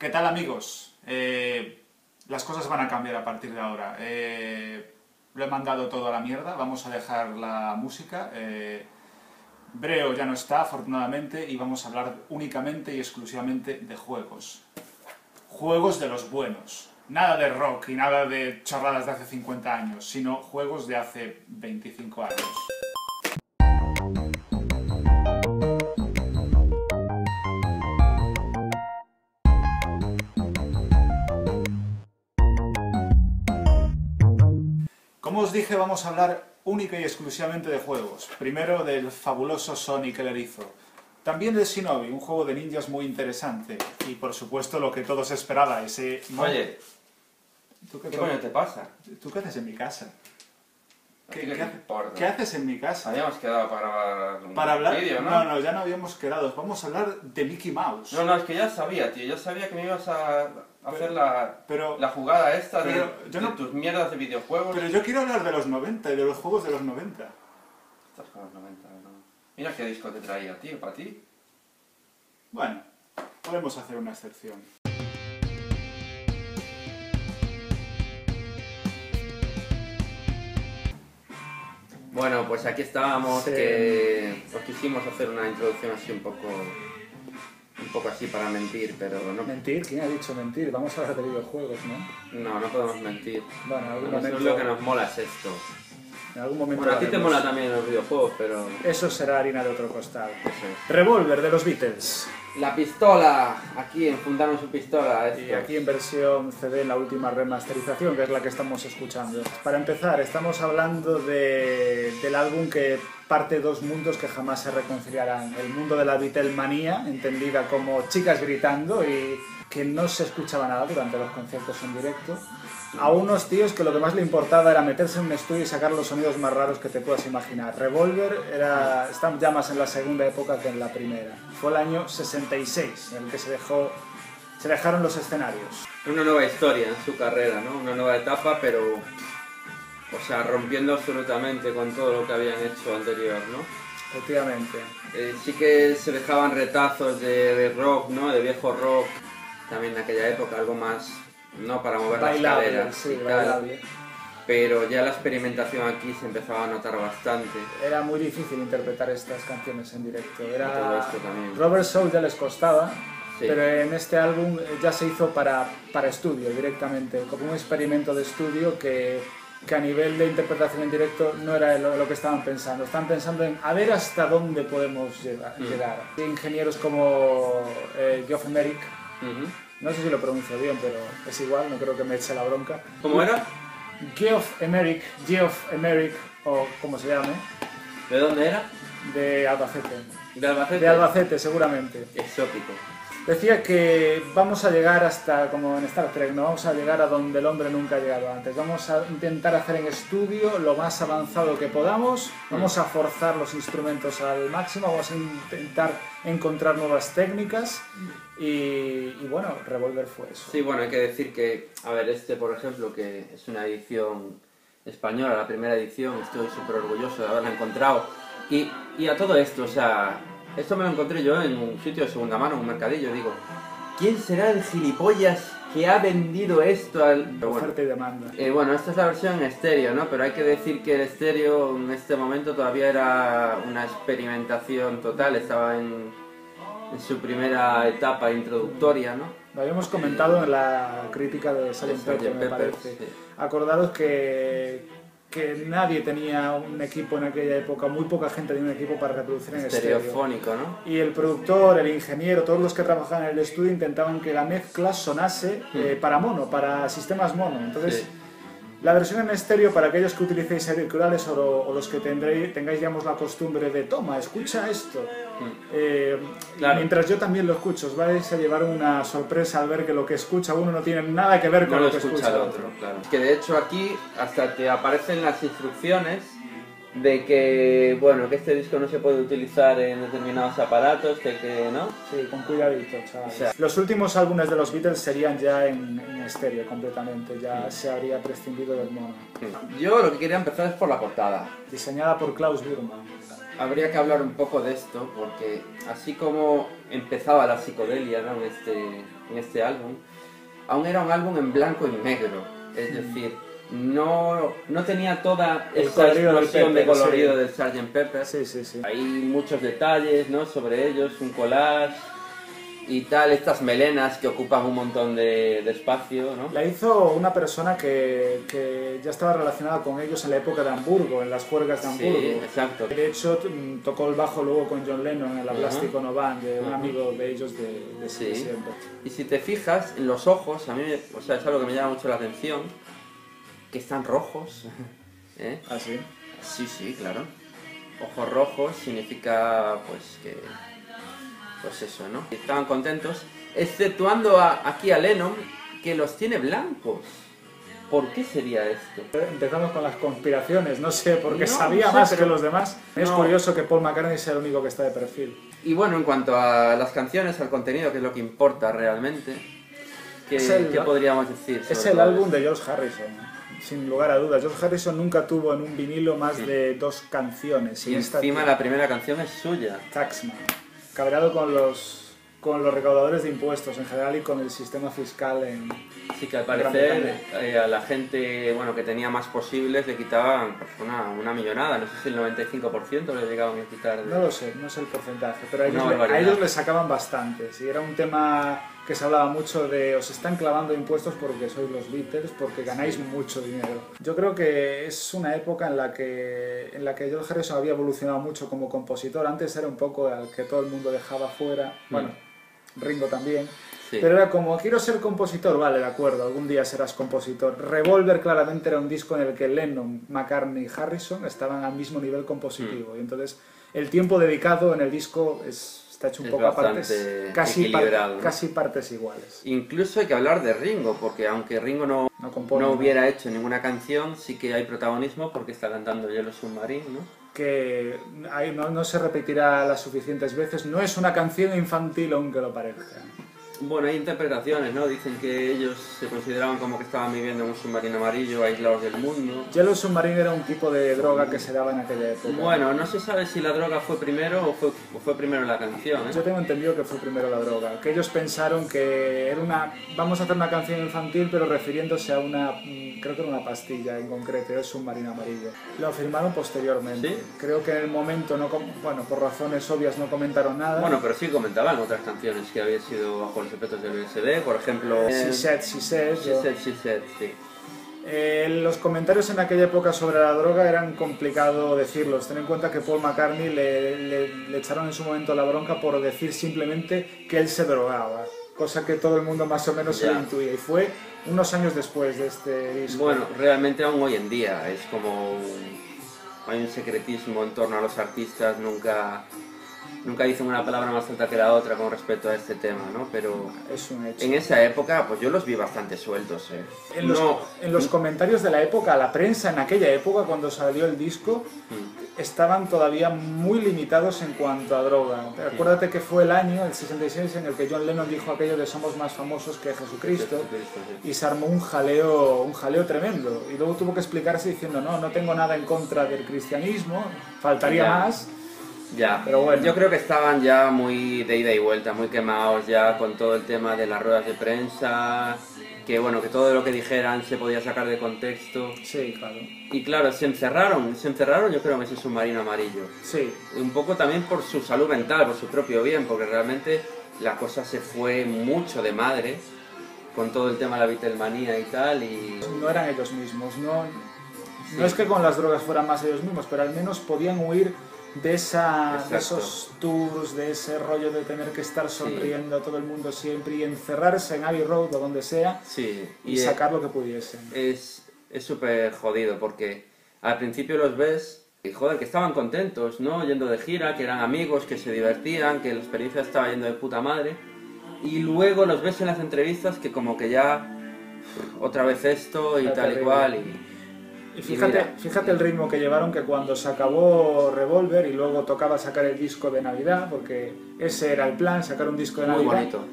¿Qué tal, amigos? Las cosas van a cambiar a partir de ahora. Lo he mandado todo a la mierda, vamos a dejar la música. Breo ya no está, afortunadamente, y vamos a hablar únicamente y exclusivamente de juegos. Juegos de los buenos. Nada de rock y nada de chorradas de hace 50 años, sino juegos de hace 25 años. Como os dije, vamos a hablar única y exclusivamente de juegos. Primero del fabuloso Sonic el Erizo. También de Shinobi, un juego de ninjas muy interesante. Y por supuesto lo que todos esperaban, ese... Oye, ¿Tú ¿qué coño te pasa? ¿Tú qué haces en mi casa? ¿Qué ¿Qué haces en mi casa? Habíamos quedado para grabar un ¿Para hablar? vídeo, ¿no? No, ya no habíamos quedado. Vamos a hablar de Mickey Mouse. No, es que ya sabía, tío. Yo sabía que me ibas a hacer la jugada esta de tus mierdas de videojuegos. Pero yo quiero hablar de los 90 y de los juegos de los 90. Estás con los 90, ¿no? Mira qué disco te traía, tío, para ti. Bueno, podemos hacer una excepción. Bueno, pues aquí estábamos, Sí. que pues quisimos hacer una introducción así un poco así para mentir, pero no. ¿Mentir? ¿Quién ha dicho mentir? Vamos a hablar de videojuegos, ¿no? No podemos mentir. Bueno, en algún A momento... nosotros lo que nos mola es esto. En algún momento Bueno, a ti te haremos. mola también los videojuegos, pero... Eso será harina de otro costal. Eso es. Revolver de los Beatles. La pistola, aquí enfundaron su pistola. Y aquí en versión CD, en la última remasterización, que es la que estamos escuchando. Para empezar, estamos hablando del álbum que parte dos mundos que jamás se reconciliarán. El mundo de la Beatlemanía, entendida como chicas gritando y que no se escuchaba nada durante los conciertos en directo. A unos tíos que lo que más le importaba era meterse en un estudio y sacar los sonidos más raros que te puedas imaginar. Revolver está ya más en la segunda época que en la primera. Fue el año 66 en el que se dejaron los escenarios. Una nueva historia en su carrera, ¿no? Una nueva etapa, pero... O sea, rompiendo absolutamente con todo lo que habían hecho anterior, ¿no? Efectivamente. Sí que se dejaban retazos de rock, ¿no? De viejo rock, también en aquella época, algo más... No para mover Bailable, las caderas sí, y tal, bailable. pero ya la experimentación aquí se empezaba a notar bastante. Era muy difícil interpretar estas canciones en directo. Y todo esto también. Robert Soul ya les costaba, Sí. pero en este álbum ya se hizo para estudio directamente, como un experimento de estudio que a nivel de interpretación en directo no era lo que estaban pensando. Estaban pensando en a ver hasta dónde podemos llegar. Ingenieros como Geoff Emerick, no sé si lo pronuncio bien, pero es igual, no creo que me eche la bronca. ¿Cómo era? Geoff Emerick, o como se llame, ¿De dónde era? de Albacete. ¿De Albacete? De Albacete, seguramente. Exótico. Decía que vamos a llegar hasta, como en Star Trek, no vamos a llegar a donde el hombre nunca ha llegado antes. Vamos a intentar hacer en estudio lo más avanzado que podamos, vamos a forzar los instrumentos al máximo, vamos a intentar encontrar nuevas técnicas y bueno, Revolver fue eso. Sí, bueno, hay que decir que, a ver, por ejemplo, que es una edición española, la primera edición, estoy súper orgulloso de haberla encontrado. Y a todo esto, o sea, esto me lo encontré yo en un sitio de segunda mano, en un mercadillo, digo, ¿quién será el gilipollas que ha vendido esto al...? Oferta y demanda. Bueno, esta es la versión en estéreo, ¿no? Pero hay que decir que el estéreo en este momento todavía era una experimentación total, estaba en su primera etapa introductoria, ¿no? Lo habíamos comentado en la crítica de Sgt. Pepper, me parece. Sí. Acordaros que nadie tenía un equipo en aquella época, muy poca gente tenía un equipo para reproducir en estéreo. Estereofónico, ¿no? Y el productor, el ingeniero, todos los que trabajaban en el estudio intentaban que la mezcla sonase para mono, para sistemas mono. Entonces, Sí. la versión en estéreo, para aquellos que utilicéis auriculares o los que tengáis, digamos, la costumbre de toma, escucha esto. Claro. Mientras yo también lo escucho, os vais a llevar una sorpresa al ver que lo que escucha uno no tiene nada que ver con No lo que escucha el otro. claro. Que de hecho aquí hasta te aparecen las instrucciones de que, bueno, que este disco no se puede utilizar en determinados aparatos, que no. Sí, con cuidadito, chavales. O sea, los últimos álbumes de los Beatles serían ya en estéreo completamente, ya se habría prescindido del mono. Yo lo que quería empezar es por la portada. Diseñada por Klaus Burman. Habría que hablar un poco de esto porque así como empezaba la psicodelia, ¿no? en este álbum, aún era un álbum en blanco y negro, es decir, no tenía toda esa explosión de colorido del Sgt. Pepper. Sí, sí, sí. Hay muchos detalles, ¿no? Sobre ellos, un collage y tal, estas melenas que ocupan un montón de espacio, ¿no? La hizo una persona que ya estaba relacionada con ellos en la época de Hamburgo, en las juergas de Hamburgo. Sí, exacto. De hecho, tocó el bajo luego con John Lennon en la Plástico No Band, de un amigo de ellos de siempre. Y si te fijas en los ojos, a mí, o sea, es algo que me llama mucho la atención, que están rojos. ¿Eh? ¿Ah, sí? Sí, sí, claro. Ojos rojos significa, pues, que... Pues eso, ¿no? Estaban contentos, exceptuando aquí a Lennon, que los tiene blancos. ¿Por qué sería esto? Empezamos con las conspiraciones, no sé, porque No, sabía no sé, más pero que los demás. Es curioso que Paul McCartney sea el único que está de perfil. Y bueno, en cuanto a las canciones, al contenido, que es lo que importa realmente, ¿qué podríamos decir? Es el álbum de George Harrison, sin lugar a dudas. George Harrison nunca tuvo en un vinilo más de 2 canciones. Y encima la primera canción es suya. Taxman. Cabreado con los recaudadores de impuestos en general y con el sistema fiscal en... Sí, que al parecer a la gente, bueno, que tenía más posibles le quitaban pues, una millonada, no sé si el 95% le llegaban a quitar. No lo sé, no sé el porcentaje, pero a ellos le sacaban bastantes y era un tema que se hablaba mucho de os están clavando impuestos porque sois los Beatles, porque ganáis mucho dinero. Yo creo que es una época en la que George Harrison había evolucionado mucho como compositor. Antes era un poco al que todo el mundo dejaba fuera, bueno, Ringo también. Sí. Pero era como, quiero ser compositor, vale, de acuerdo, algún día serás compositor. Revolver claramente era un disco en el que Lennon, McCartney y Harrison estaban al mismo nivel compositivo. Y entonces el tiempo dedicado en el disco está hecho un poco a partes, casi partes iguales. Incluso hay que hablar de Ringo, porque aunque Ringo no hubiera hecho ninguna canción, sí que hay protagonismo porque está cantando Yellow Submarine, ¿no? Que no se repetirá las suficientes veces, no es una canción infantil aunque lo parezca. Bueno, hay interpretaciones, ¿no? Dicen que ellos se consideraban como que estaban viviendo en un submarino amarillo, aislados del mundo. Yellow Submarine era un tipo de droga que se daba en aquella época. Bueno, no se sabe si la droga fue primero o fue primero la canción, ¿eh? Yo tengo entendido que fue primero la droga, que ellos pensaron que era vamos a hacer una canción infantil, pero refiriéndose a creo que era una pastilla en concreto, era el submarino amarillo. Lo afirmaron posteriormente. ¿Sí? Creo que en el momento, bueno, por razones obvias no comentaron nada. Bueno, pero sí comentaban otras canciones que había sido bajo los efectos del LSD, por ejemplo... She Said, sí. Los comentarios en aquella época sobre la droga eran complicado decirlos. Ten en cuenta que Paul McCartney le echaron en su momento la bronca por decir simplemente que él se drogaba, cosa que todo el mundo más o menos se lo intuía, y fue unos años después de este disco. Bueno, realmente aún hoy en día es como... hay un secretismo en torno a los artistas, nunca dicen una palabra más alta que la otra con respecto a este tema, ¿no? Pero es un hecho. En esa época, pues yo los vi bastante sueltos, ¿eh? En los comentarios de la época, la prensa en aquella época, cuando salió el disco, estaban todavía muy limitados en cuanto a droga. Acuérdate que fue el año, el 66, en el que John Lennon dijo aquello de somos más famosos que Jesucristo, y se armó un jaleo tremendo. Y luego tuvo que explicarse diciendo, no tengo nada en contra del cristianismo, faltaría más. Ya, pero bueno. Yo creo que estaban ya muy de ida y vuelta, muy quemados ya con todo el tema de las ruedas de prensa, que bueno, que todo lo que dijeran se podía sacar de contexto. Sí, claro. Y claro, se encerraron yo creo en ese submarino amarillo. Sí. Un poco también por su salud mental, por su propio bien, porque realmente la cosa se fue mucho de madre con todo el tema de la Beatlemanía y tal, y... No eran ellos mismos, no es que con las drogas fueran más ellos mismos, pero al menos podían huir de esos tours, de ese rollo de tener que estar sonriendo a todo el mundo siempre y encerrarse en Abbey Road o donde sea y sacar lo que pudiesen. Es súper jodido porque al principio los ves y joder, que estaban contentos, ¿no? Yendo de gira, que eran amigos, que se divertían, que la experiencia estaba yendo de puta madre, y luego los ves en las entrevistas que como que ya otra vez esto y tal y cual y fíjate el ritmo que llevaron, que cuando se acabó Revolver y luego tocaba sacar el disco de Navidad, porque ese era el plan, sacar un disco de Navidad. Muy bonito.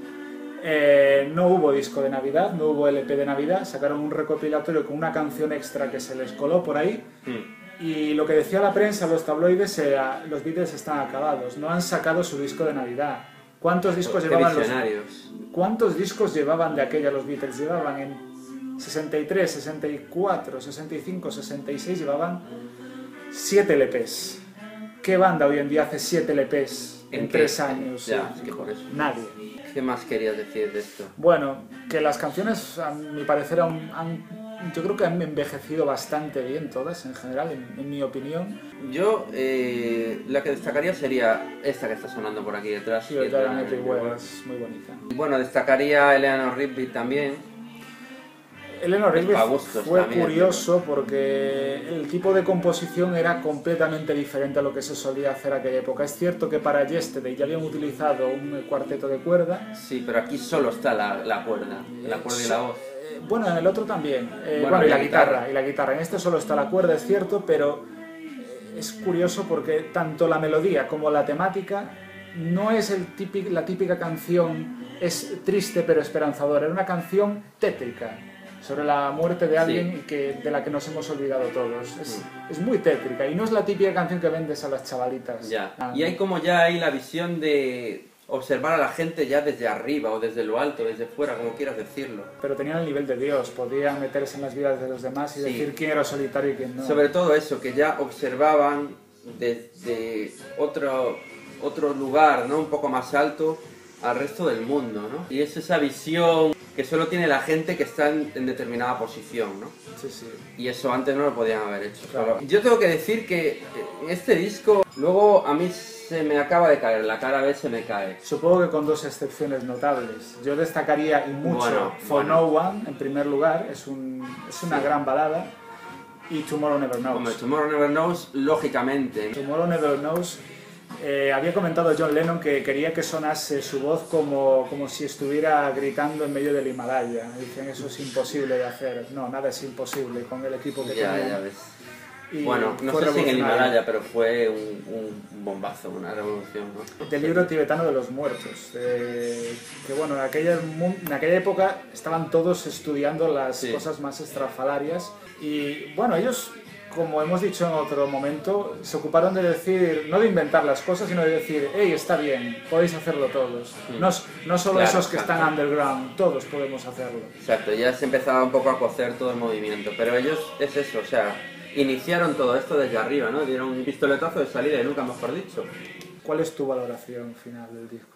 No hubo disco de Navidad, no hubo LP de Navidad, sacaron un recopilatorio con una canción extra que se les coló por ahí. Y lo que decía la prensa, los tabloides, era, los Beatles están acabados, no han sacado su disco de Navidad. ¿Cuántos discos Qué llevaban visionarios. ¿Cuántos discos llevaban de aquella los Beatles? Llevaban en 63, 64, 65, 66, llevaban 7 LPs. ¿Qué banda hoy en día hace 7 LPs en 3 años? Ya, es que por eso. Nadie. ¿Qué más querías decir de esto? Bueno, que las canciones, a mi parecer, yo creo que han envejecido bastante bien todas, en general, en mi opinión. Yo, la que destacaría sería esta que está sonando por aquí detrás. Sí, Everywhere es muy bonita. Y bueno, destacaría Eleanor Rigby también. Eleanor Rigby fue también, curioso porque el tipo de composición era completamente diferente a lo que se solía hacer en aquella época. Es cierto que para Yesterday ya habían utilizado un cuarteto de cuerda. Sí, pero aquí solo está la cuerda y la voz. Bueno, en el otro también. Bueno, y la guitarra. En este solo está la cuerda, es cierto, pero es curioso porque tanto la melodía como la temática no es la típica canción, es triste pero esperanzadora. Era una canción tétrica sobre la muerte de alguien de la que nos hemos olvidado todos. Es muy tétrica y no es la típica canción que vendes a las chavalitas. Ya. Y hay como ya ahí la visión de observar a la gente ya desde arriba o desde lo alto, desde fuera, como quieras decirlo. Pero tenían el nivel de Dios, podían meterse en las vidas de los demás y decir quién era solitario y quién no. Sobre todo eso, que ya observaban desde otro lugar, ¿no? Un poco más alto al resto del mundo, ¿no? Y es esa visión que solo tiene la gente que está en determinada posición, ¿no? Sí, sí. Y eso antes no lo podían haber hecho. Claro. Yo tengo que decir que este disco, luego a mí se me acaba de caer, la cara B se me cae. Supongo que con dos excepciones notables. Yo destacaría y mucho For No One, en primer lugar, es una gran balada, y Tomorrow Never Knows. Hombre, Tomorrow Never Knows, lógicamente. Tomorrow Never Knows, había comentado John Lennon que quería que sonase su voz como si estuviera gritando en medio del Himalaya. Dicen, eso es imposible de hacer. No, nada es imposible con el equipo que tenía. Ya ves. Y bueno, no sé si en el Himalaya, pero fue un bombazo, una revolución, ¿no? Del libro tibetano de los muertos. Que bueno, en aquella época estaban todos estudiando las cosas más estrafalarias. Y bueno, ellos, como hemos dicho en otro momento, se ocuparon de decir, no de inventar las cosas, sino de decir, hey, está bien, podéis hacerlo todos. No solo esos que están underground, todos podemos hacerlo. Exacto, ya se empezaba un poco a cocer todo el movimiento, pero ellos es eso, o sea, iniciaron todo esto desde arriba, ¿no? Dieron un pistoletazo de salida y nunca mejor dicho. ¿Cuál es tu valoración final del disco?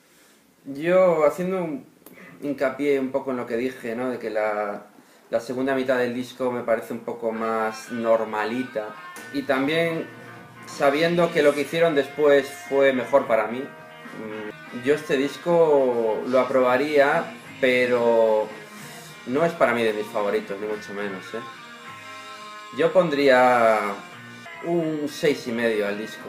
Yo, haciendo un hincapié un poco en lo que dije, ¿no? De que la segunda mitad del disco me parece un poco más normalita. Y también sabiendo que lo que hicieron después fue mejor para mí. Yo este disco lo aprobaría, pero no es para mí de mis favoritos, ni mucho menos, ¿eh? Yo pondría un 6,5 al disco.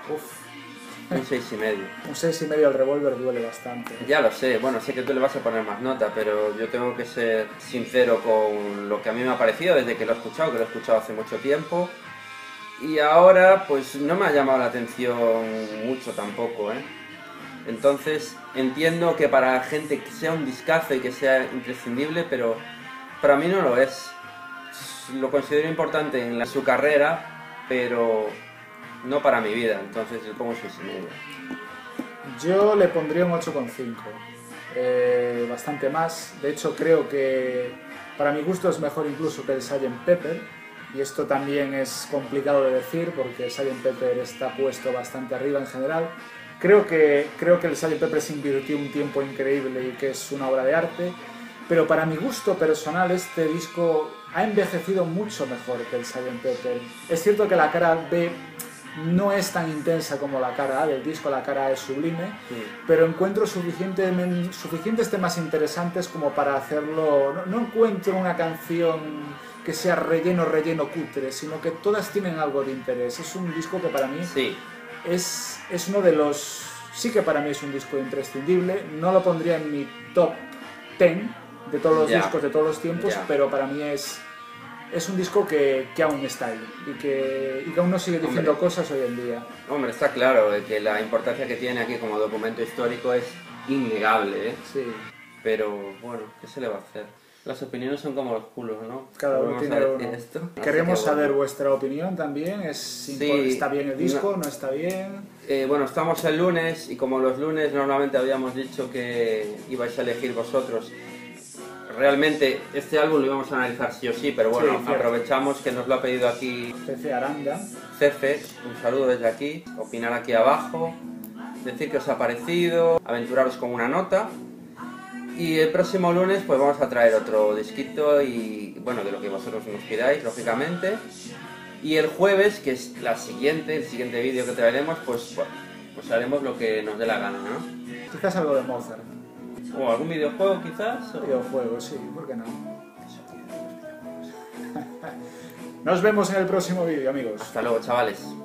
Un 6,5. Un 6,5 al Revolver duele bastante. Ya lo sé, bueno, sé que tú le vas a poner más nota, pero yo tengo que ser sincero con lo que a mí me ha parecido desde que lo he escuchado hace mucho tiempo. Y ahora, pues no me ha llamado la atención mucho tampoco, ¿eh? Entonces, entiendo que para gente que sea un discazo y que sea imprescindible, pero para mí no lo es. Lo considero importante en su carrera, pero no para mi vida, entonces le pongo un 6,5. Yo le pondría un 8,5. Bastante más. De hecho, creo que para mi gusto es mejor incluso que el Sgt. Pepper. Y esto también es complicado de decir porque el Sgt. Pepper está puesto bastante arriba en general. Creo que el Sgt. Pepper se invirtió un tiempo increíble y que es una obra de arte. Pero para mi gusto personal este disco ha envejecido mucho mejor que el Sgt. Pepper. Es cierto que la cara B no es tan intensa como la cara A del disco, la cara A es sublime, pero encuentro suficientes temas interesantes como para hacerlo. No encuentro una canción que sea relleno cutre, sino que todas tienen algo de interés. Es un disco que para mí es uno de los... Sí que para mí es un disco imprescindible, no lo pondría en mi top 10 de todos los discos de todos los tiempos, pero para mí es un disco que aún está ahí y que aún nos sigue diciendo cosas hoy en día. Hombre, está claro que la importancia que tiene aquí como documento histórico es innegable, ¿eh? Sí. Pero bueno, ¿qué se le va a hacer? Las opiniones son como los culos, ¿no? Cada uno Vamos tiene a decir uno. esto. Queremos Así que, saber bueno. vuestra opinión también. ¿Está bien el disco? ¿No está bien? Bueno, estamos el lunes y como los lunes normalmente habíamos dicho que ibais a elegir vosotros. Realmente este álbum lo íbamos a analizar sí o sí, pero bueno, Sí, cierto. aprovechamos que nos lo ha pedido aquí CC Aranda. Cefe, un saludo desde aquí, opinar aquí abajo, decir qué os ha parecido, aventuraros con una nota. Y el próximo lunes pues vamos a traer otro disquito y bueno, de lo que vosotros nos pidáis, lógicamente. Y el jueves, que es el siguiente vídeo que traeremos, pues haremos lo que nos dé la gana, ¿no? Quizás algo de Mozart. O algún videojuego quizás. O... Videojuegos, sí, ¿por qué no? Nos vemos en el próximo vídeo, amigos. Hasta luego, chavales.